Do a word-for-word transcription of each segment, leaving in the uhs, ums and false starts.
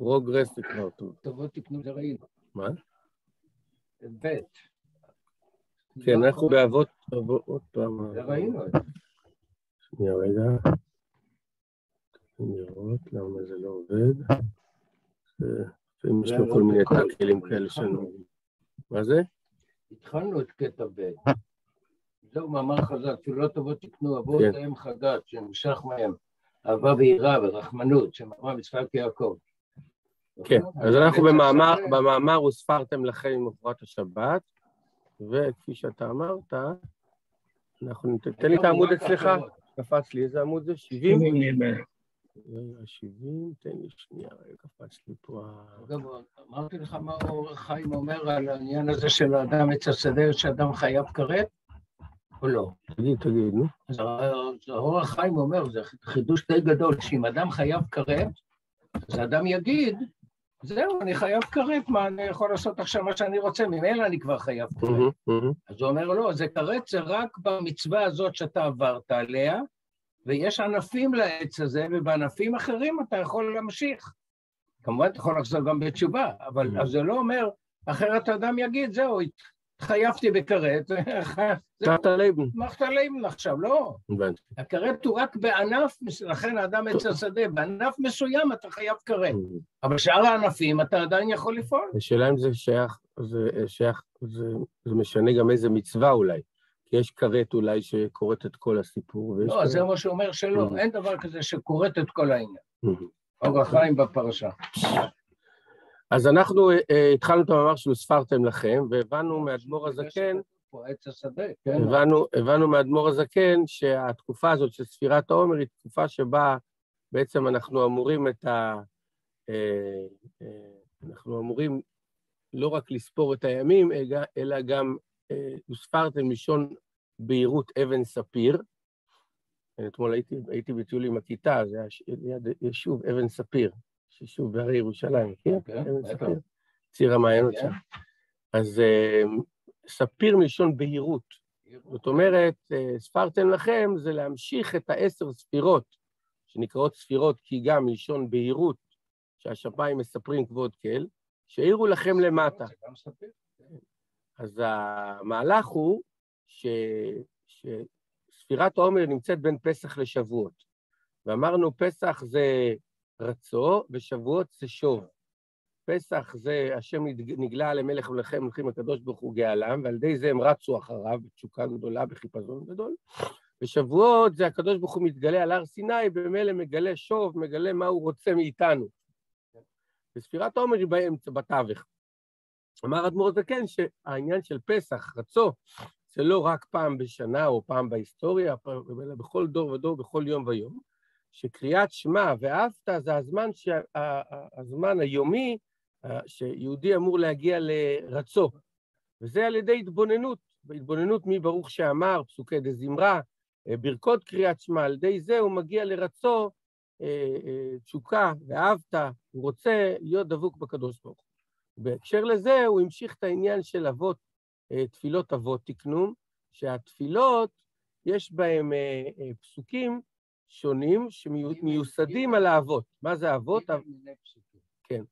פרוגרס זה כבר טוב. טובות תקנו זה ראינו. מה? בית. כן, אנחנו באבות, עוד פעם. זה ראינו. שנייה רגע. לראות למה זה לא עובד. יש לו כל מיני תקלים כאלה שלנו. מה זה? התחלנו את קטע ב'. זהו מאמר חזק, שלא טובות תקנו אבות להם חגת, שנמשך מהם, אהבה ויראה ורחמנות, שמאמר מצוות יעקב. כן, אז אנחנו במאמר, במאמר וספרתם לכם עם מפורת השבת, וכפי שאתה אמרת, אנחנו תתן לי את העמוד אצלך, קפץ לי, איזה עמוד זה? שבעים? שבעים, תן לי שנייה, קפץ לי פה. אגב, אמרתי לך מה אור החיים אומר על העניין הזה של האדם עץ השדה, שאדם חייב כרת, או לא? תגיד, תגיד, נו. אז אור החיים אומר, זה חידוש די גדול, שאם אדם חייב כרת, אז האדם יגיד, זהו, אני חייב כרת, מה אני יכול לעשות עכשיו מה שאני רוצה, ממילא אני כבר חייב כרת. אז הוא אומר, לא, זה כרת זה רק במצווה הזאת שאתה עברת עליה, ויש ענפים לעץ הזה, ובענפים אחרים אתה יכול להמשיך. כמובן, אתה יכול לחזור גם בתשובה, אבל זה לא אומר, אחרת האדם יגיד, זהו, התחייבתי בכרת, מחת לייבן. מחת לייבן עכשיו, לא. הכרת הוא רק בענף, לכן האדם עץ השדה, בענף מסוים אתה חייב כרת, אבל שאר הענפים אתה עדיין יכול לפעול. השאלה אם זה שייך, זה שייך, זה משנה גם איזה מצווה אולי. יש כרת אולי שקוראת את כל הסיפור. לא, זה מה שאומר שלא, אין דבר כזה שקוראת את כל העניין. אור החיים בפרשה. אז אנחנו התחלנו את המאמר שלו, ספרתם לכם, והבנו מאדמו"ר הזקן, הבנו מאדמו"ר הזקן שהתקופה הזאת של ספירת העומר היא תקופה שבה בעצם אנחנו אמורים את ה... אנחנו אמורים לא רק לספור את הימים, אלא גם וספרתם לישון בהירות אבן ספיר. אתמול הייתי, הייתי בטיול עם הכיתה, זה ליד יישוב אבן ספיר, יישוב בהרי ירושלים, כן? אבן ספיר, ציר המעיינות שם. אז ספיר מלישון בהירות. זאת אומרת, ספרתם לכם, זה להמשיך את העשר ספירות, שנקראות ספירות כי גם מלישון בהירות, שהשמיים מספרים כבוד כל, שהעירו לכם למטה. אז המהלך הוא ש... שספירת העומר נמצאת בין פסח לשבועות. ואמרנו, פסח זה רצו, ושבועות זה שוב. פסח זה השם נגלה למלך ולכם, מלכים הקדוש ברוך הוא גאלם, ועל ידי זה הם רצו אחריו, בתשוקה גדולה, בחיפזון גדול. ושבועות זה הקדוש ברוך הוא מתגלה על הר סיני, במילא מגלה שוב, מגלה מה הוא רוצה מאיתנו. וספירת העומר היא באמצע, בתווך. אמר אדמו"ר הזקן שהעניין של פסח, רצו, זה לא רק פעם בשנה או פעם בהיסטוריה, אלא בכל דור ודור, בכל יום ויום, שקריאת שמע ואהבת זה הזמן, הזמן היומי שיהודי אמור להגיע לרצו, וזה על ידי התבוננות, בהתבוננות מי ברוך שאמר, פסוקי דזמרה, ברכות קריאת שמע, על ידי זה הוא מגיע לרצו, תשוקה ואהבת, הוא רוצה להיות דבוק בקדוש ברוך הוא. בהקשר לזה הוא המשיך את העניין של אבות, תפילות אבות תקנום, שהתפילות יש בהם פסוקים שונים שמיוסדים על האבות. מה זה אבות? כן.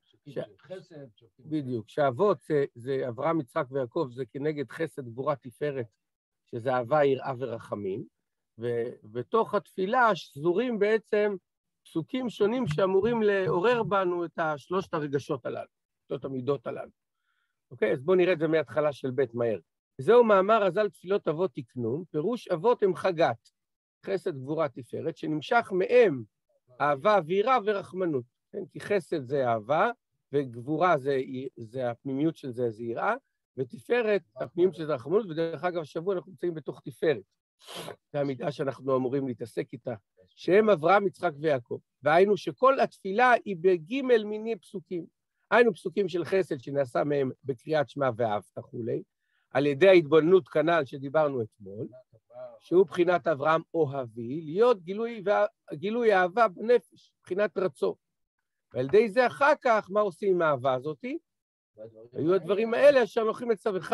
בדיוק. שהאבות זה אברהם, יצחק ויעקב, זה כנגד חסד, גבורה, תפארת, שזה אהבה, יראה ורחמים, ובתוך התפילה שזורים בעצם פסוקים שונים שאמורים לעורר בנו את שלושת הרגשות הללו, שלושת המידות הללו. אוקיי, אז בואו נראה את זה מההתחלה של בית מהר. זהו מאמר אזל תפילות אבות תקנום, פירוש אבות הם חגת, חסד, גבורה, תפארת, שנמשך מהם אהבה ויראה ורחמנות. כן? כי חסד זה אהבה, וגבורה זה, זה הפנימיות של זה, זה יראה, ותפארת, הפנימיות של זה רחמנות, ודרך אגב, שבוע אנחנו נמצאים בתוך תפארת. זה המידה שאנחנו אמורים להתעסק איתה, שהם אברהם, יצחק ויעקב. והיינו שכל התפילה היא בגימל מיני פסוקים. היינו פסוקים של חסד שנעשה מהם בקריאת שמע ואהבת כולי, על ידי ההתבוננות כנ"ל שדיברנו אתמול, שהוא בחינת אברהם אוהבי, להיות גילוי, גילוי אהבה בנפש, בחינת רצו. ועל ידי זה אחר כך, מה עושים עם האהבה הזאת? היו הדברים האלה שהולכים לצווך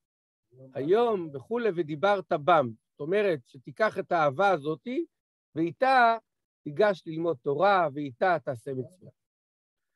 היום וכולי ודיברת בם. זאת אומרת, שתיקח את האהבה הזאת, ואיתה תיגש ללמוד תורה, ואיתה תעשה מצווה.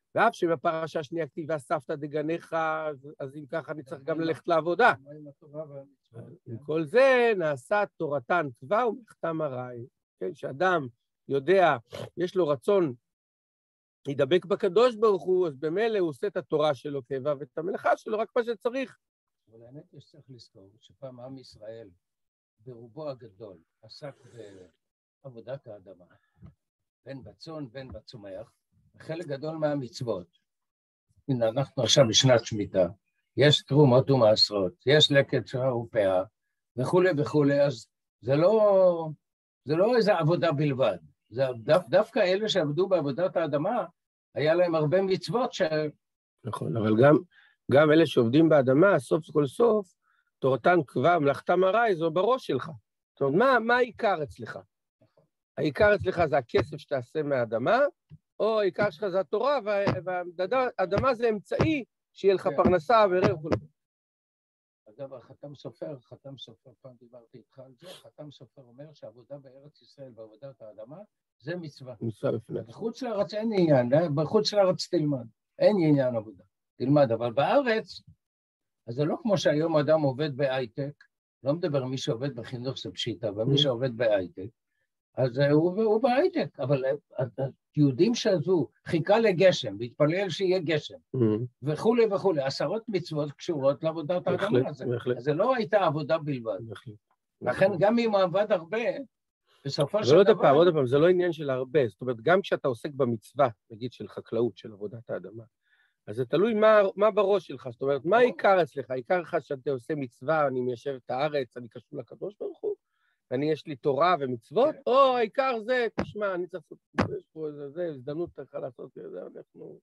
ואף שבפרשה השנייה כתיב ואספת דגניך, אז, אז אם ככה אני צריך גם ללכת לעבודה. עם כל זה נעשה תורתן קבע ומחתם הרי, כן? שאדם יודע, יש לו רצון להידבק בקדוש ברוך הוא, אז במילא הוא עושה את התורה שלו קבע ואת המלאכה שלו, רק מה שצריך. אבל האמת יש צריך לזכור שפעם עם ישראל, ברובו הגדול, עסק בעבודת האדמה, בין בצאן בין בצומח, חלק גדול מהמצוות. הנה, אנחנו עכשיו בשנת שמיטה, יש תרומות ומעשרות, יש לקט שעה ופאה, וכולי וכולי, אז זה לא, זה לא איזו עבודה בלבד. זה דו, דווקא אלה שעבדו בעבודת האדמה, היה להם הרבה מצוות ש... נכון, אבל גם, גם אלה שעובדים באדמה, סוף כל סוף, תורתן קבע, מלאכתם הרי, זו בראש שלך. זאת אומרת, מה, מה העיקר אצלך? העיקר אצלך זה הכסף שתעשה מהאדמה, או העיקר שלך זה התורה, והאדמה זה אמצעי שיהיה לך פרנסה ורב וכו'. אגב, החתם סופר, חתם סופר, פעם דיברתי איתך על זה, חתם סופר אומר שעבודה בארץ ישראל בעבודת האדמה, זה מצווה. מצווה בפני. בחוץ לארץ אין עניין, בחוץ לארץ תלמד, אין עניין עבודה, תלמד, אבל בארץ, אז זה לא כמו שהיום אדם עובד בהייטק, לא מדבר מי שעובד בחינוך זה פשיטה, אבל מי שעובד בהייטק, אז הוא, הוא בהייטק, אבל יהודים שעזו, חיכה לגשם, והתפלל שיהיה גשם, וכולי וכולי, עשרות מצוות קשורות לעבודת האדמה הזה. אז זה לא הייתה עבודה בלבד. לכן גם אם הוא עבד הרבה, בסופו של דבר... ועוד פעם, עוד פעם, זה לא עניין של הרבה, זאת אומרת, גם כשאתה עוסק במצווה, נגיד של חקלאות, של עבודת האדמה, אז זה תלוי מה, מה בראש שלך, זאת אומרת, מה העיקר אצלך? העיקר לך שאתה עושה מצווה, אני מיישב את הארץ, אני קשור לקדוש ברוך הוא, אני יש לי תורה ומצוות, או העיקר זה, תשמע, אני צריך לעשות, יש פה איזה, זה, הזדמנות לך לעשות, זה, אנחנו...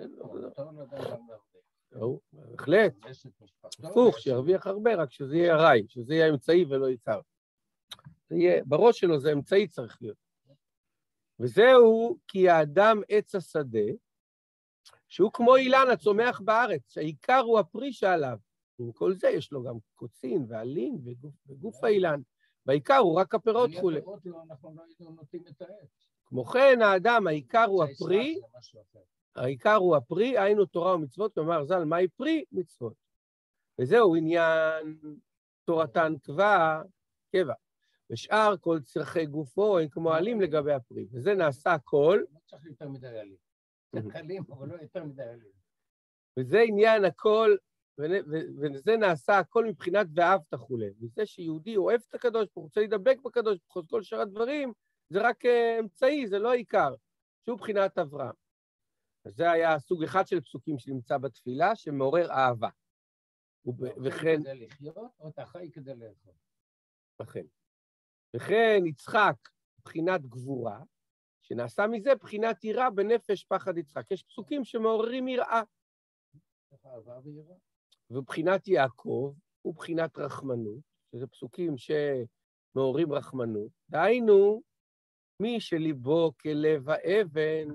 בהחלט, הפוך, שירוויח הרבה, רק שזה יהיה הרי, שזה יהיה אמצעי ולא עיקר. זה יהיה, בראש שלו זה אמצעי צריך להיות. וזהו כי האדם עץ השדה, שהוא כמו אילן הצומח בארץ, שהעיקר הוא הפרי שעליו. עם כל זה יש לו גם קוצין ועלים וגוף, וגוף האילן. בעיקר הוא רק הפירות חולה. אנחנו לא היינו נוטים את העץ. כמו כן, האדם, העיקר הוא הפרי, העיקר הוא הפרי, היינו תורה ומצוות, כלומר, ז"ל, מהי פרי? מצוות. וזהו עניין תורתן קבע, קבע. ושאר כל צרכי גופו הם כמו עלים לגבי הפרי. וזה נעשה הכל. לא צריך יותר מדי עלים. זה קלים, אבל לא יותר מדי עלים. וזה עניין הכל, וזה נעשה הכל מבחינת ואהבת כולי. וזה שיהודי אוהב את הקדוש, הוא רוצה להידבק בקדוש, בכל כל שאר הדברים, זה רק אמצעי, זה לא העיקר, שהוא בחינת אברהם. אז זה היה סוג אחד של פסוקים שנמצא בתפילה, שמעורר אהבה. וכן... כדי לחיות, או אתה חי כדי לאכול. וכן. וכן יצחק, בחינת גבורה, שנעשה מזה בחינת יראה בנפש פחד יצחק. יש פסוקים שמעוררים יראה. אהבה ויראה. ובחינת יעקב, הוא בחינת רחמנות, שזה פסוקים שמעוררים רחמנות. דהיינו, מי שליבו כלב האבן,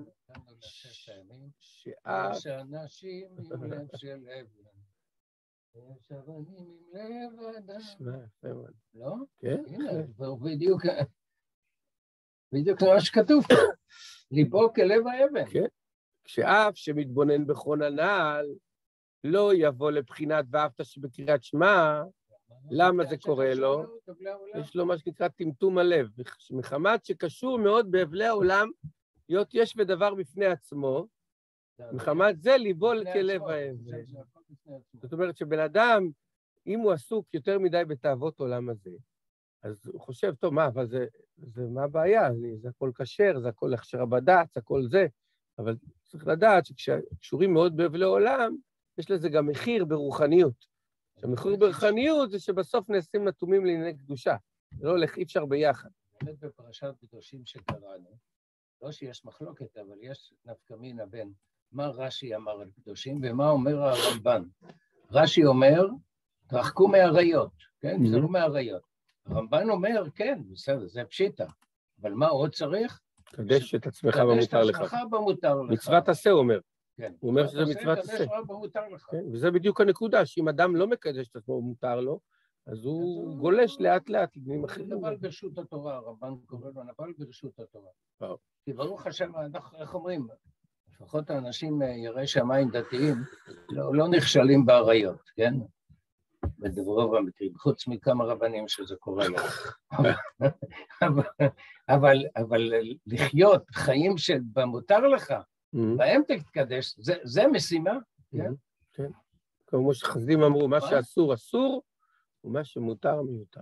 שאף... שאנשים עם לב של אבן. יש אבנים עם לב אדם. שמע, יפה מאוד. לא? כן? הנה, בדיוק, בדיוק מה שכתוב. ליבו כלב האבן. כן. שאף שמתבונן בכל הנעל, לא יבוא לבחינת ואהבת שבקריאת שמע, למה זה קורה לו? יש לו מה שנקרא טמטום הלב, מחמת שקשור מאוד בהבלי העולם, להיות יש ודבר בפני עצמו, מחמת זה ליבו כלב האבן. זאת אומרת שבן אדם, אם הוא עסוק יותר מדי בתאוות עולם הזה, אז הוא חושב, טוב, מה, אבל זה, זה מה הבעיה? זה הכל כשר, זה הכל הכשר בד"ץ, הכל זה, אבל צריך לדעת שכשקשורים מאוד בהבלי עולם, יש לזה גם מחיר ברוחניות. המחיר ברוחניות זה שבסוף נעשים נתומים לענייני קדושה. זה לא הולך, אי אפשר ביחד. באמת בפרשת קדושים שקראנו, לא שיש מחלוקת, אבל יש נפקא מינה בין מה רש"י אמר על קדושים ומה אומר הרמב"ן. רש"י אומר, תרחקו מהעריות, כן? זה לא מהעריות. הרמב"ן אומר, כן, בסדר, זה פשיטה. אבל מה עוד צריך? קדש את עצמך במותר לך. קדש את עצמך במותר לך. מצוות עשה, הוא אומר. כן. הוא אומר שזה מצוות עשה. כן, וזה בדיוק הנקודה, שאם אדם לא מקדש את עצמו ומותר לו, אז הוא גולש לאט לאט לבנים אחרים. נבל ברשות התורה, הרמב"ן קורא לו נבל ברשות התורה. כי ברוך השם, איך אומרים, לפחות האנשים יראי שמיים דתיים לא, לא נכשלים בעריות, כן? בדברוב המקרים, חוץ מכמה רבנים שזה קורה להם. אבל, אבל, אבל לחיות חיים שבמותר לך, בהם תתקדש, זה, זה משימה, כן? כן. כמו שחסידים אמרו, מה שאסור אסור, ומה שמותר מיותר.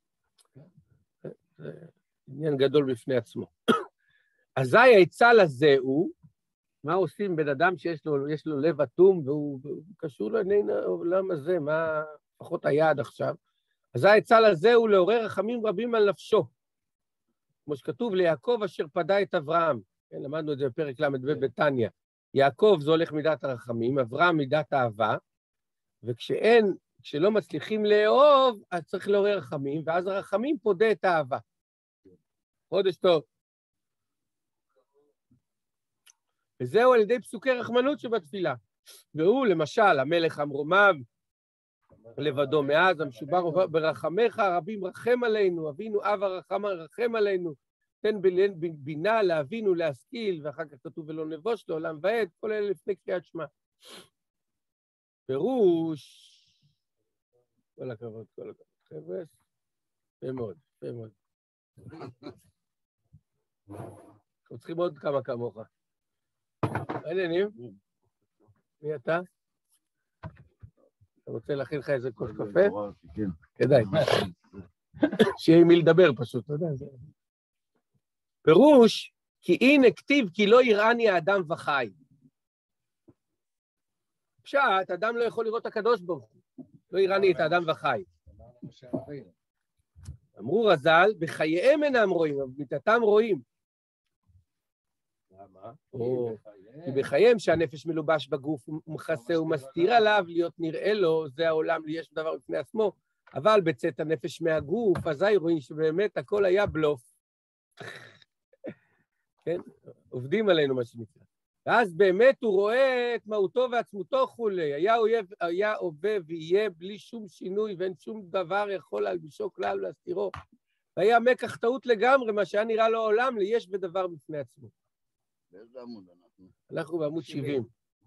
זה עניין גדול בפני עצמו. אזי העצה לזה הוא, מה עושים בן אדם שיש לו, יש לו לב אטום, והוא, והוא קשור לעולם הזה, מה פחות היעד עכשיו? אזי העצה לזה הוא לעורר רחמים רבים על נפשו. כמו שכתוב, ליעקב אשר פדה את אברהם. כן, למדנו את זה בפרק למד בבתניה. יעקב זה הולך מידת הרחמים, אברהם מידת האהבה, וכשאין, כשלא מצליחים לאהוב, אז צריך לעורר רחמים, ואז הרחמים פודה את האהבה. חודש טוב. וזהו על ידי פסוקי רחמנות שבתפילה. והוא, למשל, המלך המרומיו, לבדו מאז, המשובר ברחמך, רבים רחם עלינו, אבינו אב הרחם רחם עלינו, תן בינה להבין ולהשכיל, ואחר כך כתוב ולא נבוש לעולם ועד, כל אלה לפני קריאת שמע. פירוש, כל הכבוד, כל הכבוד, חבר'ה, יפה מאוד, יפה מאוד. אנחנו צריכים עוד כמה כמוך. עניינים? מי אתה? אתה רוצה להכין לך איזה כוס קפה? כן. כדאי. שיהיה עם מי לדבר פשוט, אתה יודע. פירוש, כי הנה כתיב כי לא יראני האדם וחי. פשט, אדם לא יכול לראות הקדוש ברוך הוא. לא יראני את האדם וחי. אמרו רז"ל, בחייהם אינם רואים, אבל מיתתם רואים. למה? כי בחייהם שהנפש מלובש בגוף, הוא מכסה ומסתיר עליו, להיות נראה לו, זה העולם, יש דבר בפני עצמו, אבל בצאת הנפש מהגוף, אזי רואים שבאמת הכל היה בלוף. כן? עובדים עלינו מה שנקרא. ואז באמת הוא רואה את מהותו ועצמותו חולי, היה אויב, היה הווה ויהיה בלי שום שינוי, ואין שום דבר יכול להלבישו כלל ולהסתירו. והיה מקח טעות לגמרי, מה שהיה נראה לו העולם, ליש בדבר בפני עצמו. באיזה עמוד אנחנו? אנחנו בעמוד שבעים.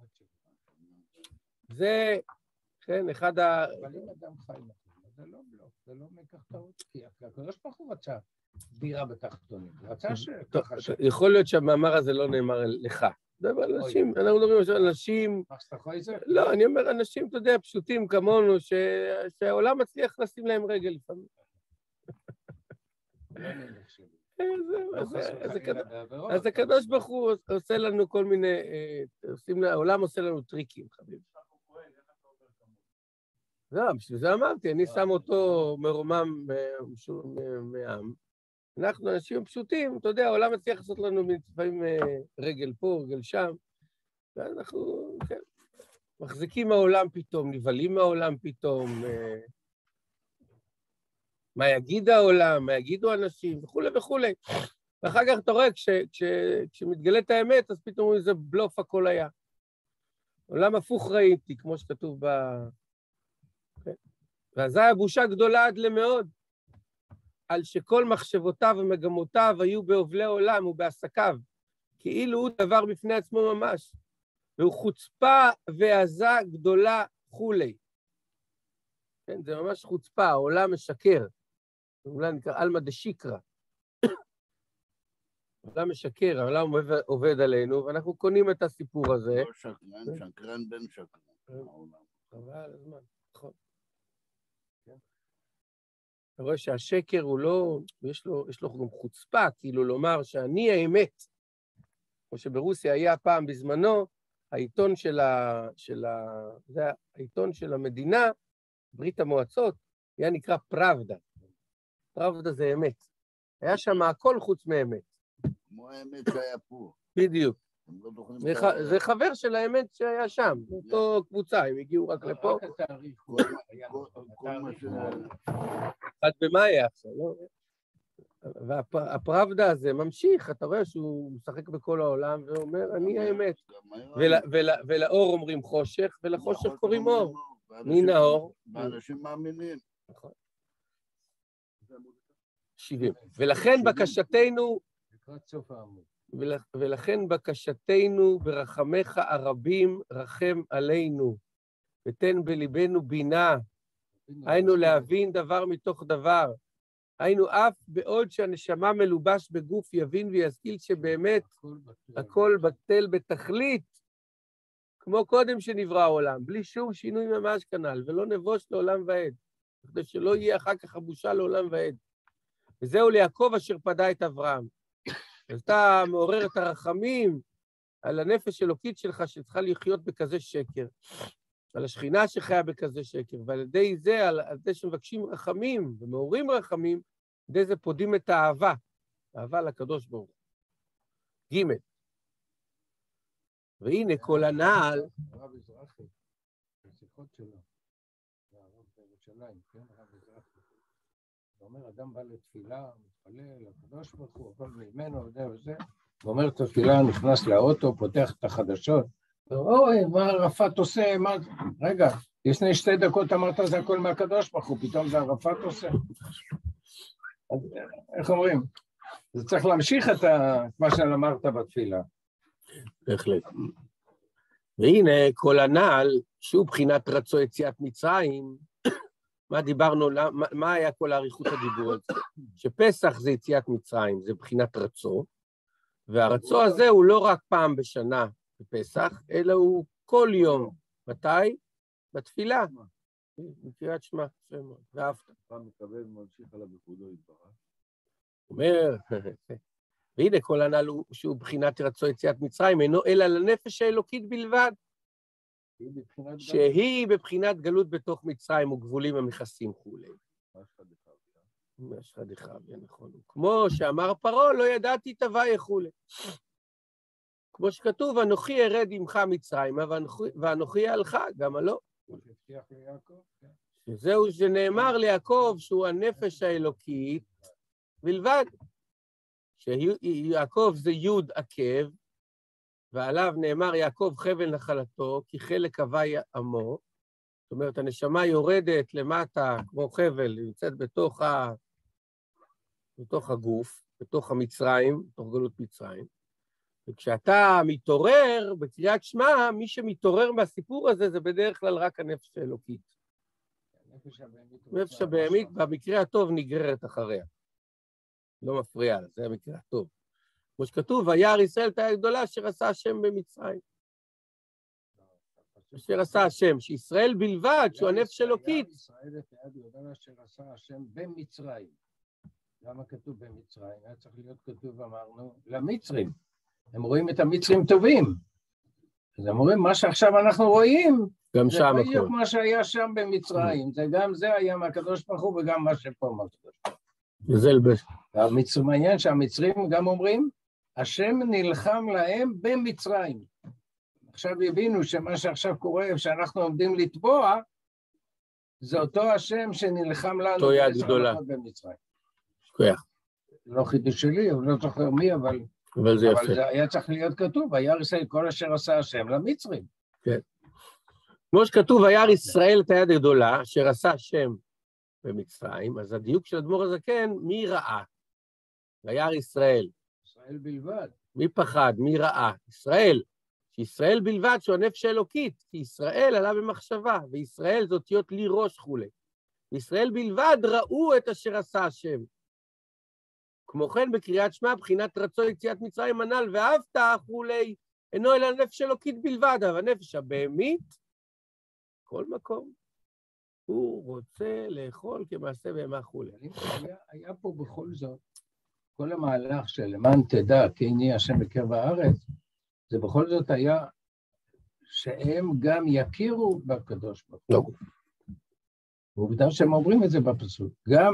זה, כן, אחד ה... אבל אם אדם חי נכון, זה לא בלוף, זה לא מקח טעות, כי הקדוש ברוך הוא רצה דירה בתחתונים, רצה ש... יכול להיות שהמאמר הזה לא נאמר לך. דבר על אנשים, אנחנו מדברים על אנשים... לא, אני אומר, אנשים, אתה יודע, פשוטים כמונו, שהעולם מצליח לשים להם רגל לפעמים. אז הקדוש ברוך הוא עושה לנו כל מיני, העולם עושה לנו טריקים, חביב. לא, בשביל זה אמרתי, אני שם אותו מרומם מעם. אנחנו אנשים פשוטים, אתה יודע, העולם מצליח לעשות לנו לפעמים רגל פה, רגל שם, ואנחנו, כן, מחזיקים מהעולם פתאום, נבלים מהעולם פתאום, מה יגיד העולם, מה יגידו אנשים, וכו' וכו'. ואחר כך אתה רואה, כש, כש, כשמתגלית האמת, אז פתאום איזה בלוף הכל היה. עולם הפוך ראיתי, כמו שכתוב ב... כן. ואזי הבושה גדולה עד למאוד, על שכל מחשבותיו ומגמותיו היו בעובלי עולם ובעסקיו, כאילו הוא דבר בפני עצמו ממש, והוא חוצפה ועזה גדולה כולי. כן, זה ממש חוצפה, העולם משקר. אולי נקרא אלמא דשיקרא. העולם משקר, העולם עובד עלינו, ואנחנו קונים את הסיפור הזה. לא שקרן, שקרן בן שקרן. חבל הזמן, נכון. אתה רואה שהשקר הוא לא, יש לו, יש לו גם חוצפה, כאילו לומר שאני האמת. כמו שברוסיה היה פעם בזמנו, העיתון של ה... של ה... זה העיתון של המדינה, ברית המועצות, היה נקרא פראבדה. פראבדה זה אמת. היה שם הכל חוץ מאמת. כמו האמת שהיה פה. בדיוק. זה חבר של האמת שהיה שם, אותו קבוצה, הם הגיעו רק לפה. רק התאריך. כל מה ש... עד במאי עכשיו, לא? והפראבדה הזה ממשיך, אתה רואה שהוא משחק בכל העולם ואומר, אני האמת. ולאור אומרים חושך, ולחושך קוראים אור. מן האור. ואנשים מאמינים. נכון. שבעים. ולכן בקשתנו... לקראת סוף העמוד. ולכן בקשתנו ברחמך הרבים רחם עלינו, ותן בליבנו בינה, היינו להבין דבר מתוך דבר, היינו אף בעוד שהנשמה מלובש בגוף יבין וישכיל שבאמת הכל בטל בתכלית, כמו קודם שנברא העולם, בלי שום שינוי ממש כנ"ל, ולא נבוש לעולם ועד, כדי שלא יהיה אחר כך הבושה לעולם ועד. וזהו ליעקב אשר פדה את אברהם. אז אתה מעורר את הרחמים על הנפש אלוקית שלך, שצריכה לחיות בכזה שקר, על השכינה שחיה בכזה שקר, ועל ידי זה, על, על זה שמבקשים רחמים ומעוררים רחמים, על ידי זה פודים את האהבה, האהבה לקדוש ברוך הוא. ג' והנה כל הנעל... הרב אזרחי, בשיחות שלו, הרב בירושלים, כן, הרב אזרחי, הוא אומר, אדם בא לתפילה, מתפלל, הקדוש ברוך הוא, הכל ממנו, וזה וזה, הוא אומר את התפילה, נכנס לאוטו, פותח את החדשות, ואוי, מה ערפאת עושה, מה... רגע, לפני שתי דקות אמרת, זה הכל מהקדוש ברוך הוא, פתאום זה ערפאת עושה. אז איך אומרים? זה צריך להמשיך את מה שאמרת בתפילה. בהחלט. והנה כל הנעל, שהוא בחינת רצו יציאת מצרים, מה דיברנו, מה, מה היה כל האריכות הדיבור הזה? שפסח זה יציאת מצרים, זה בחינת רצו, והרצו הזה הוא לא רק פעם בשנה בפסח, אלא הוא כל יום. מתי? בתפילה. בקריאת שמע, ואהבת. פעם מקבל ממשיך עליו בכבודו יתברך. אומר, והנה כל הנעל שהוא בחינת רצו יציאת מצרים, אינו אלא לנפש האלוקית בלבד, שהיא בבחינת גלות בתוך מצרים וגבולים המכסים כולי. משחא דחביא, נכון. כמו שאמר פרעה, לא ידעתי תוואי כולי. כמו שכתוב, אנוכי ארד עמך מצרימה, ואנוכי אעלך, גם הלא. שזהו שנאמר ליעקב שהוא הנפש האלוקית בלבד. שיעקב זה יוד עקב, ועליו נאמר יעקב חבל נחלתו, כי חלק הווי עמו. זאת אומרת, הנשמה יורדת למטה כמו חבל, היא נמצאת בתוך, ה... בתוך הגוף, בתוך המצרים, בתוך גלות מצרים. וכשאתה מתעורר בקריאת שמע, מי שמתעורר מהסיפור הזה, זה בדרך כלל רק הנפש האלוקית. הנפש הבהמית, במקרה הטוב, נגררת אחריה. לא מפריע לה, זה המקרה הטוב. כמו שכתוב, וירא ישראל את היד הגדולה אשר עשה השם במצרים. אשר עשה השם, שישראל בלבד, שהוא הנפש אלוקית. וירא ישראל את היד הגדולה אשר עשה השם במצרים. למה כתוב במצרים? היה צריך להיות כתוב, אמרנו, למצרים. הם רואים את המצרים טובים. אז הם רואים, מה שעכשיו אנחנו רואים, גם זה שם בדיוק הכל. מה שהיה שם במצרים. זה גם זה היה מהקדוש ברוך הוא וגם מה שפה מהקדוש ברוך הוא. זה לבש. והמצרים מעניין שהמצרים גם אומרים, השם נלחם להם במצרים. עכשיו הבינו שמה שעכשיו קורה, שאנחנו עומדים לטבוע, זה אותו השם שנלחם לנו אותו יד גדולה. במצרים. שכוח. לא חידוש שלי, אבל לא זוכר מי, אבל... אבל זה אבל יפה. זה היה צריך להיות כתוב, וירא ישראל כל אשר עשה השם למצרים. כן. כמו שכתוב, וירא ישראל את היד הגדולה, אשר עשה השם במצרים, אז הדיוק של אדמו"ר הזקן, מי ראה? וירא ישראל. ישראל בלבד. מי פחד? מי ראה? ישראל. שישראל בלבד, שהוא הנפש האלוקית, כי ישראל עלה במחשבה, וישראל זאת אותיות לי ראש כולי. וישראל בלבד ראו את אשר עשה השם. כמו כן בקריאת שמע, בחינת רצו יציאת מצרים הנ"ל, ואהבת כולי, אינו אלא הנפש האלוקית בלבד, אבל הנפש הבהמית, כל מקום, הוא רוצה לאכול כמעשה בהמה כולי. היה, היה פה בכל זאת, כל המהלך של למען תדע, כי הנה השם בקרב הארץ, זה בכל זאת היה שהם גם יכירו בקדוש ברוך הוא. לא. ועובדה שהם אומרים את זה בפסוק. גם,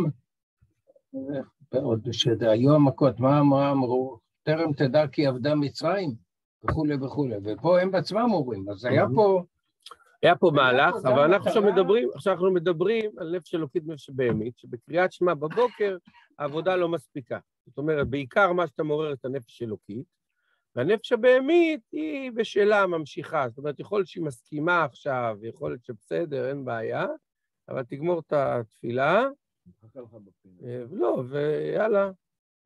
עוד שהיו המכות, מה אמרו? טרם תדע כי עבדה מצרים, וכולי וכולי. ופה הם בעצמם אומרים, אז היה פה... היה פה מהלך, אבל אנחנו עכשיו מדברים, עכשיו אנחנו מדברים על נפש אלוקית נפש בהמית, שבקריאת שמע בבוקר העבודה לא מספיקה. זאת אומרת, בעיקר מה שאתה מעורר את הנפש אלוקית, והנפש הבהמית היא בשאלה ממשיכה. זאת אומרת, יכול להיות שהיא מסכימה עכשיו, יכול להיות שבסדר, אין בעיה, אבל תגמור את התפילה, לא, ויאללה,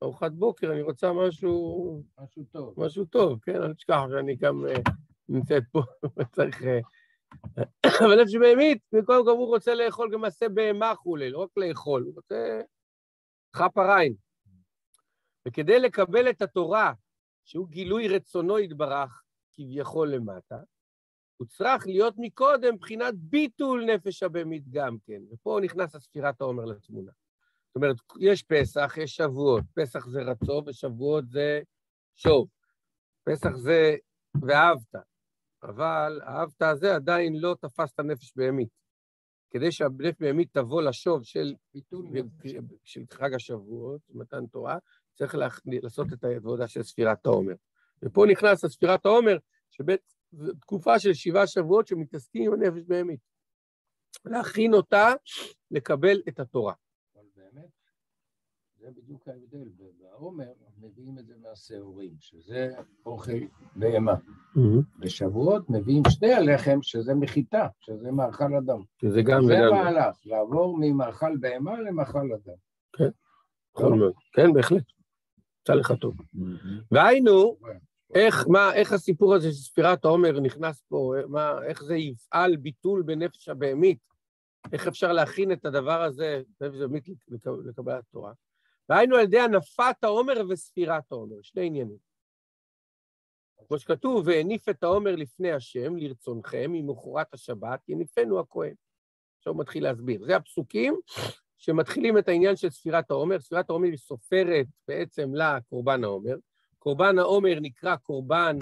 ארוחת בוקר, אני רוצה משהו... משהו טוב. משהו טוב, כן? אל תשכח שאני גם נמצאת פה, צריך... אבל נפש בהמית, קודם כל הוא רוצה לאכול גם מעשה בהמה חולי, לא רק לאכול, הוא רוצה חפריים. וכדי לקבל את התורה, שהוא גילוי רצונו יתברך, כביכול למטה, הוא צריך להיות מקודם בחינת ביטול נפש הבהמית גם כן. ופה נכנס הספירת העומר לתמונה. זאת אומרת, יש פסח, יש שבועות. פסח זה רצו, ושבועות זה שוב. פסח זה ואהבת. אבל האהבת הזה עדיין לא תפס את הנפש בהמית. כדי שהנפש בהמית תבוא לשוב של, של חג השבועות, מתן תורה, צריך לעשות את העבודה של ספירת העומר. ופה נכנס הספירת העומר, שבתקופה של שבעה שבועות שמתעסקים עם הנפש בהמית. להכין אותה, לקבל את התורה. אבל באמת, זה בדיוק ההבדל. בעומר מביאים את זה מהשעורים, שזה אוכל בהמה. בשבועות מביאים שני הלחם, שזה מחיטה, שזה מאכל אדם. שזה גם זה וגם. מהלך, לעבור ממאכל בהמה למאכל אדם. כן, נכון מאוד. כן, בהחלט. יצא לך טוב. והיינו, איך, מה, איך הסיפור הזה של ספירת העומר נכנס פה, מה, איך זה יפעל ביטול בנפש הבהמית, איך אפשר להכין את הדבר הזה, נפש הבהמית לקבלת תורה. והיינו על ידי הנפת העומר וספירת העומר, שני עניינים. כמו שכתוב, והניף את העומר לפני השם, לרצונכם, ממחרת השבת, יניפנו הכהן. עכשיו הוא מתחיל להסביר. זה הפסוקים שמתחילים את העניין של ספירת העומר. ספירת העומר היא סופרת בעצם לקורבן העומר. קורבן העומר נקרא קורבן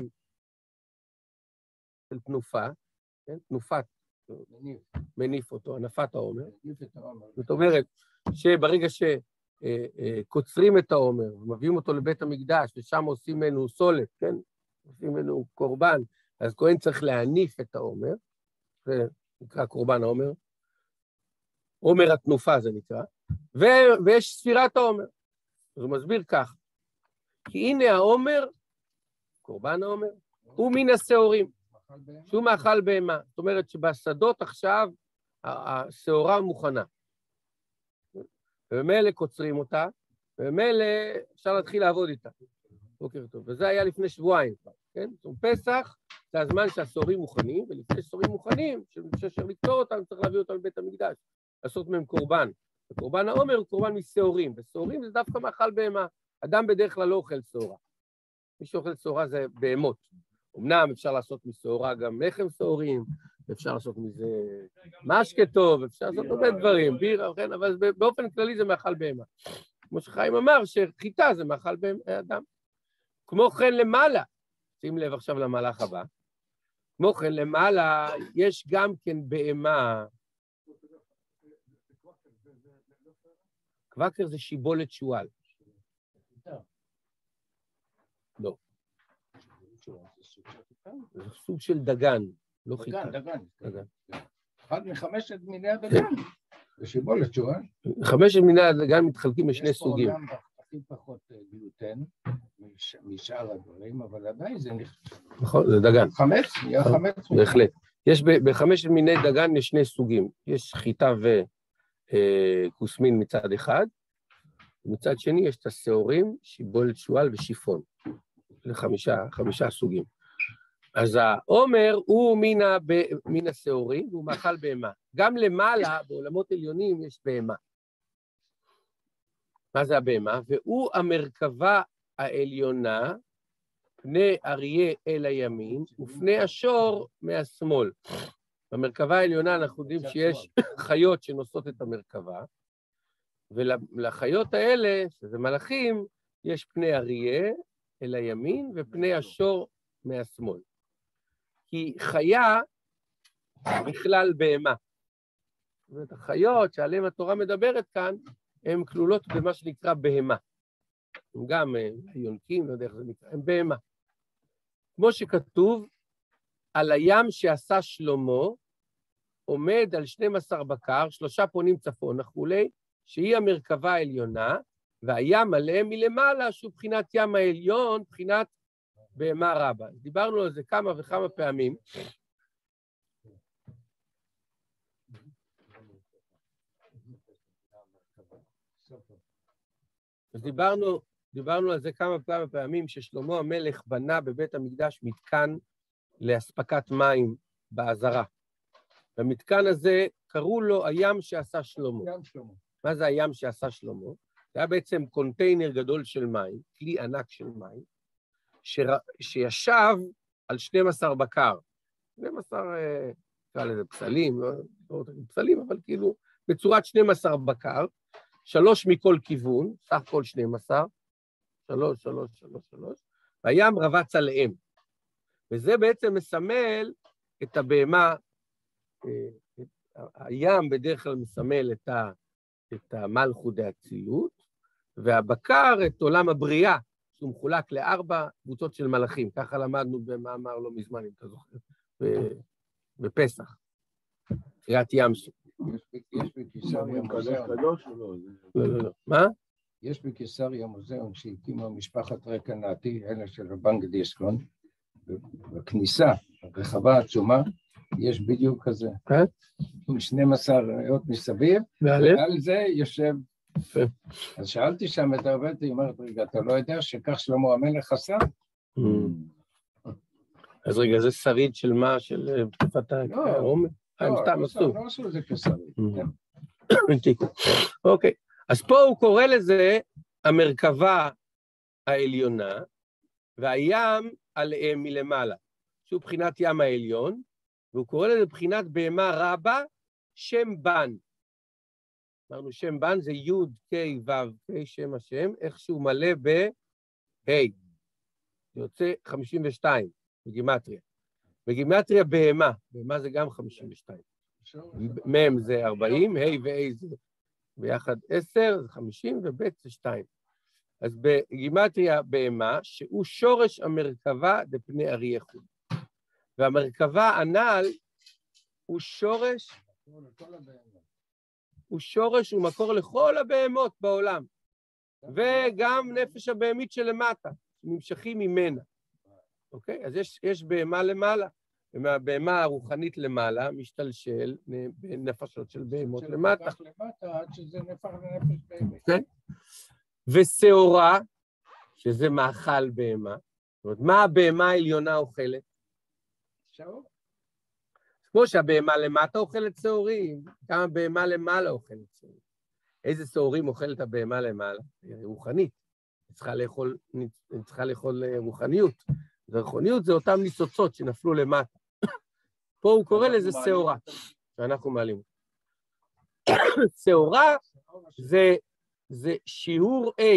של תנופה, כן? תנופת, מניף, מניף אותו, הנפת העומר. זאת אומרת שברגע שקוצרים את העומר, מביאים אותו לבית המקדש, ושם עושים ממנו סולת, כן? עושים ממנו קורבן, אז כהן צריך להניף את העומר, זה נקרא קורבן העומר, עומר התנופה זה נקרא, ו- ויש ספירת העומר. אז הוא מסביר כך, כי הנה העומר, קורבן העומר, הוא מן השעורים, שהוא מאכל בהמה. זאת אומרת שבשדות עכשיו השעורה מוכנה. ובמילא קוצרים אותה, ובמילא אפשר להתחיל לעבוד איתה. בוקר טוב. וזה היה לפני שבועיים, כן? זאת אומרת, פסח זה הזמן שהשעורים מוכנים, ולפני שעורים מוכנים, שאפשר לקצור אותם, צריך להביא אותם לבית המקדש, לעשות מהם קורבן. וקורבן העומר הוא קורבן משעורים, ושעורים זה דווקא מאכל בהמה. אדם בדרך כלל לא אוכל שעורה. מי שאוכל שעורה זה בהמות. אמנם אפשר לעשות משעורה גם לחם שעורים, אפשר לעשות מזה משקה טוב, אפשר לעשות הרבה דברים, בירה, כן, אבל באופן כללי זה מאכל בהמה. כמו שחיים אמר, שחיטה זה מאכל באדם. כמו כן למעלה, שים לב עכשיו למהלך הבא, כמו כן למעלה יש גם כן בהמה, קוואקר זה שיבולת שועל. לא. זה סוג של דגן, לא חיטה. דגן, דגן. אחד מחמשת מיני הדגן, זה שיבולת שועל. חמשת מיני הדגן מתחלקים לשני סוגים. יש פה גם הכי פחות גלוטן משאר הדברים, אבל עדיין זה נכון, זה דגן. חמץ, נהיה חמץ. בהחלט. יש בחמשת מיני דגן יש שני סוגים. יש חיטה וכוסמין מצד אחד, ומצד שני יש את השעורים, שיבולת שועל ושיפון. זה חמישה, חמישה סוגים. אז העומר הוא מן, הב... מן השעורים, והוא מאכל בהמה. גם למעלה, בעולמות עליונים, יש בהמה. מה זה הבהמה? והוא המרכבה העליונה, פני אריה אל הימין, ופני השור מהשמאל. במרכבה העליונה אנחנו יודעים שיש חיות שנושאות את המרכבה, ולחיות האלה, שזה מלאכים, יש פני אריה אל הימין, ופני השור מהשמאל. כי חיה בכלל בהמה. זאת אומרת, החיות שעליהן התורה מדברת כאן, הן כלולות במה שנקרא בהמה. הם גם יונקים, לא יודע איך זה נקרא, הם בהמה. כמו שכתוב, על הים שעשה שלמה, עומד על שנים עשר בקר, שלושה פונים צפון וכולי, שהיא המרכבה העליונה, והים עליהם מלמעלה, שהוא בחינת ים העליון, בחינת בהמה רבה. דיברנו על זה כמה וכמה פעמים. אז דיברנו, דיברנו על זה כמה כמה פעמים, ששלמה המלך בנה בבית המקדש מתקן לאספקת מים בעזרה. במתקן הזה קראו לו הים שעשה שלמה. ים שלמה. מה זה הים שעשה שלמה? זה היה בעצם קונטיינר גדול של מים, כלי ענק של מים, ש... שישב על שנים עשר בקר. שנים עשר, נקרא לזה פסלים, לא, לא פסלים, אבל כאילו בצורת שנים עשר בקר, שלוש מכל כיוון, סך כל שנים עשר, שלוש, שלוש, שלוש, שלוש, והים רבץ עליהם. וזה בעצם מסמל את הבהמה, את הים בדרך כלל מסמל את, ה, את המלכות דאצילות, והבקר את עולם הבריאה, שהוא מחולק לארבע קבוצות של מלאכים. ככה למדנו במאמר לא מזמן, אם אתה זוכר, בפסח, קריאת ים שם. יש בקיסריה מוזיאון. לא, לא, לא. מה? יש בקיסריה מוזיאון שהקימה משפחת רקנאטי, אלה של בנק דיסקון, בכניסה, הרחבה עצומה, יש בדיוק כזה. כן? עם שנים עשר ריאות מסביב, ועל זה יושב. אז שאלתי שם את הרב, היא אומרת, רגע, אתה לא יודע שכך שלמה המלך עשה? אז רגע, זה שריד של מה? של תקופת העומר? לא, לא עשו את זה כשריד. אוקיי, אז פה הוא קורא לזה המרכבה העליונה, והים עליהם מלמעלה, שהוא בחינת ים העליון, והוא קורא לזה בחינת בהמה רבה, שם בן. אמרנו שם בן זה י' ק' ו' ק' שם השם, איך שהוא מלא בה'. זה יוצא חמישים ושתיים בגימטריה. בגימטריה בהמה, בהמה זה גם חמישים ושתיים. מ' זה ארבעים, ה' ו' זה ביחד עשר, זה חמישים, וב' זה שתיים. אז בגימטריה בהמה, שהוא שורש המרכבה דפני אריה חוד. והמרכבה הנ"ל הוא שורש, הוא שורש ומקור לכל הבהמות בעולם, וגם נפש הבהמית שלמטה, נמשכים ממנה. אוקיי? אז יש, יש בהמה למעלה, ומהבהמה הרוחנית למעלה משתלשל בנפשות של בהמות למטה. נפח למטה עד שזה נפח לנפש בהמית. כן. ושעורה, שזה מאכל בהמה, זאת אומרת, מה הבהמה העליונה אוכלת? שעור. כמו שהבהמה למטה אוכלת שעורים, גם הבהמה למעלה אוכלת שעורים. איזה שעורים אוכלת הבהמה למעלה? רוחנית. היא צריכה לאכול, היא צריכה לאכול רוחניות. ורוחניות זה אותם ניצוצות שנפלו למטה. פה הוא קורא לזה שעורה, שאנחנו מעלים. שעורה זה, זה שיעור A.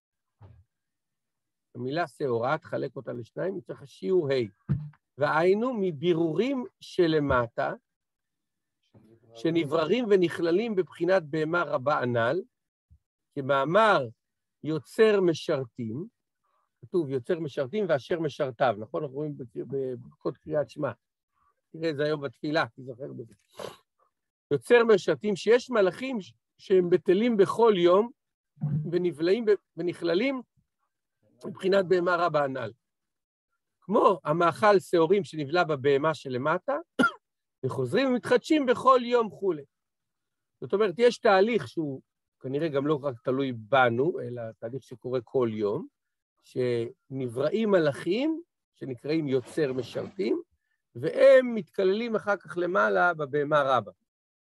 המילה שעורה, תחלק אותה לשניים, היא צריכה שיעור A. והיינו מבירורים שלמטה, שנבררים ונכללים בבחינת בהמה רבה הנ"ל, כמאמר יוצר משרתים, כתוב יוצר משרתים ואשר משרתיו, נכון? אנחנו רואים בקוד קריאת שמע. תראה את זה היום בתפילה, תזכר בזה. יוצר משרתים שיש מלאכים שהם בטלים בכל יום, ונבלעים ונכללים מבחינת בהמה רבה הנ"ל. כמו המאכל שעורים שנבלע בבהמה שלמטה, וחוזרים ומתחדשים בכל יום חולה. זאת אומרת, יש תהליך שהוא כנראה גם לא רק תלוי בנו, אלא תהליך שקורה כל יום, שנבראים מלאכים, שנקראים יוצר משרתים, והם מתכללים אחר כך למעלה בבהמה רבה.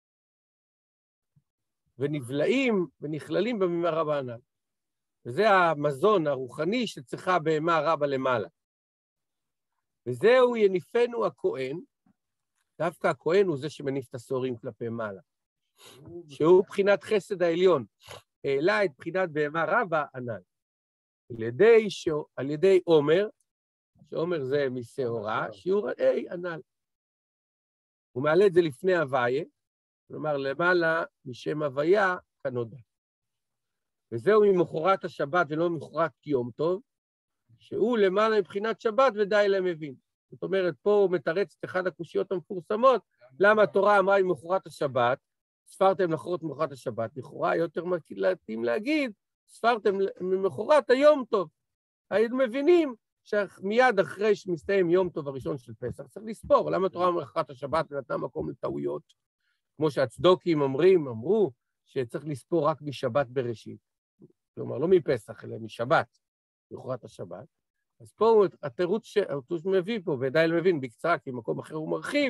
ונבלעים ונכללים בבהמה רבה הנ"ל. וזה המזון הרוחני שצריכה בהמה רבה למעלה. וזהו יניפנו הכהן, דווקא הכהן הוא זה שמניף את השעורים כלפי מעלה, שהוא בחינת חסד העליון, העלה את בחינת בהמה רבה הנ"ל, על ידי, על ידי עומר, שעומר זה משעורה, שיעור A הנ"ל. הוא מעלה את זה לפני הוויה, כלומר למעלה משם הוויה כנודע. וזהו ממחרת השבת ולא ממחרת יום טוב, שהוא למעלה מבחינת שבת ודי להם מבין. זאת אומרת, פה הוא מתרץ את אחד הקושיות המפורסמות, למה התורה אמרה ממחרת השבת, ספרתם לחרות ממחרת השבת, לכאורה יותר מתאים להגיד, ספרתם ממחרת היום טוב. היינו מבינים שמיד אחרי שמסתיים יום טוב הראשון של פסח, צריך לספור, למה התורה ממחרת השבת ונתנה מקום לטעויות, כמו שהצדוקים אומרים, אמרו, שצריך לספור רק משבת בראשית. כלומר, לא מפסח, אלא משבת, למחרת השבת. אז פה התירוץ שהוא מביא פה, ועדיין מבין בקצרה, כי במקום אחר הוא מרחיב,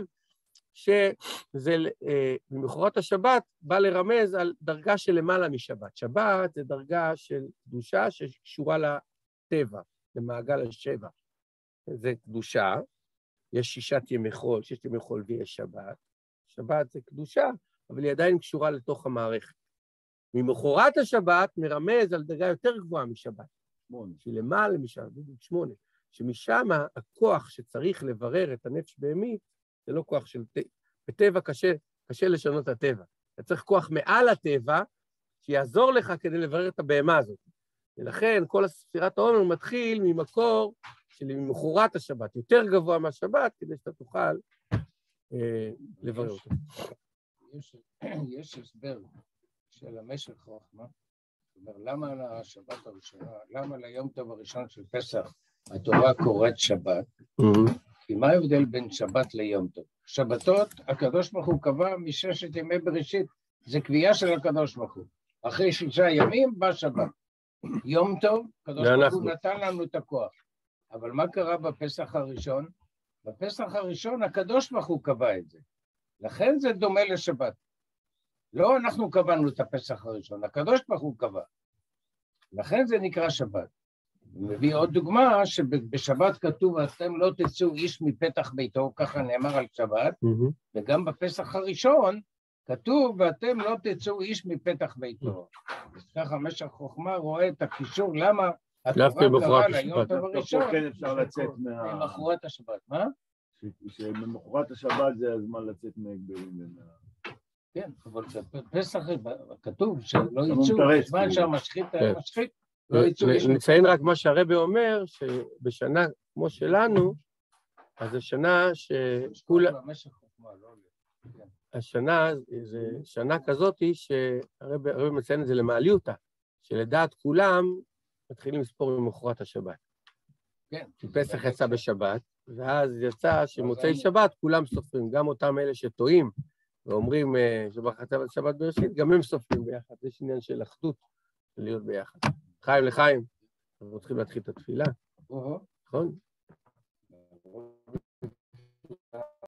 שזה למחרת השבת בא לרמז על דרגה של למעלה משבת. שבת זה דרגה של קדושה שקשורה לטבע, למעגל השבע. זה קדושה, יש שישת ימי חול, ששת ימי חול ויש שבת. שבת זה קדושה, אבל היא עדיין קשורה לתוך המערכת. ממחרת השבת מרמז על דרגה יותר גבוהה משבת. שמונה. שלמעלה משבת, בדיוק שמונה. שמשם הכוח שצריך לברר את הנפש בהמית, זה לא כוח של טבע. בטבע קשה, קשה לשנות את הטבע. אתה צריך כוח מעל הטבע, שיעזור לך כדי לברר את הבהמה הזאת. ולכן כל ספירת העומר מתחיל ממקור של ממחרת השבת, יותר גבוה מהשבת, כדי שאתה תוכל אה, לברר אותו. יש, יש הסבר של המשך חוכמה, זאת אומרת, למה על השבת הראשונה, למה ליום טוב הראשון של פסח התורה קוראת שבת? כי מה ההבדל בין שבת ליום טוב? שבתות, הקדוש ברוך הוא קבע מששת ימי בראשית, זה קביעה של הקדוש ברוך הוא. אחרי שישה ימים בא שבת. יום טוב, הקדוש ברוך הוא נתן לנו את הכוח. אבל מה קרה בפסח הראשון? בפסח הראשון הקדוש ברוך הוא קבע את זה. לכן זה דומה לשבת. לא אנחנו קבענו את הפסח הראשון, הקדוש ברוך הוא קבע. לכן זה נקרא שבת. הוא מביא עוד דוגמה שבשבת כתוב, אתם לא תצאו איש מפתח ביתו, ככה נאמר על שבת, mm-hmm. וגם בפסח הראשון כתוב, ואתם לא תצאו איש מפתח ביתו. אז ככה משך חוכמה רואה את הקישור, למה התורה קבעה ליום טוב הראשון, כן אפשר לצאת ממחרת השבת, מה? שממחרת השבת זה הזמן לצאת מהגבלים. כן, אבל בפסח כתוב שלא יצאו, בזמן שהמשחית היה משחית, נציין רק מה שהרבי אומר, שבשנה כמו שלנו, אז השנה שכולה... השנה, זה שנה כזאת שהרבי מציין את זה למעליותה, שלדעת כולם מתחילים לספור ממחרת השבת. כן. כי פסח יצא בשבת, ואז יצא שמוצאי שבת כולם סופרים, גם אותם אלה שטועים ואומרים שבת בראשית, גם הם סופרים ביחד. יש עניין של אחדות, של להיות ביחד. חיים לחיים, אנחנו צריכים להתחיל את התפילה, נכון?